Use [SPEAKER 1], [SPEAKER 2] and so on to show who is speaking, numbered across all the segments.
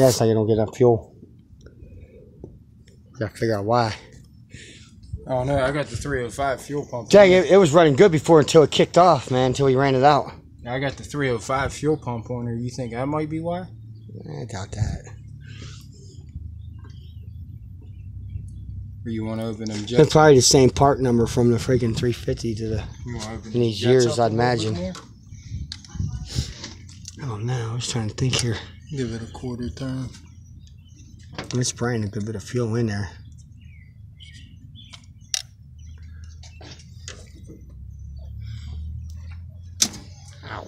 [SPEAKER 1] Yeah, it's like I don't get enough fuel. Gotta figure out why.
[SPEAKER 2] Oh no, I got the 305 fuel pump.
[SPEAKER 1] Dang, it was running good before until it kicked off, man, until we ran it out.
[SPEAKER 2] I got the 305 fuel pump on there. You think that might be why?
[SPEAKER 1] I doubt that.
[SPEAKER 2] Or you want to open them jets?
[SPEAKER 1] It's probably the same part number from the freaking 350 to the in these years, I'd imagine. Oh no, I was trying to think here.
[SPEAKER 2] Give it a quarter turn.
[SPEAKER 1] I'm spraying a good bit of fuel in there. Ow.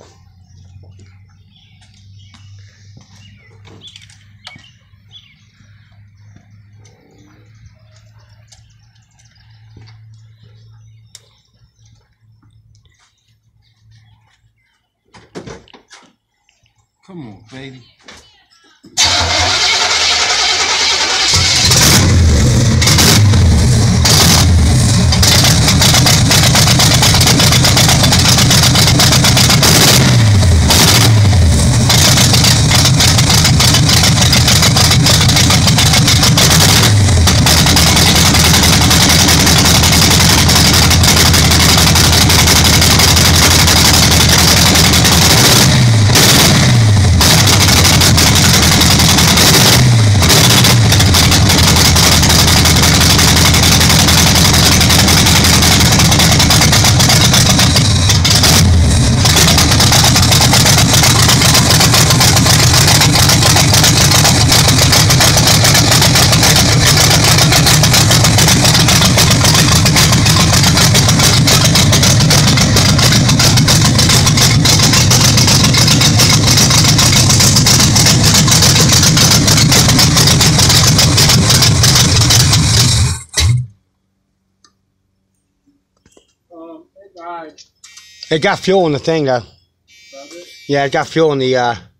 [SPEAKER 2] Come on, baby.
[SPEAKER 1] It got fuel in the thing though. Yeah, it got fuel in the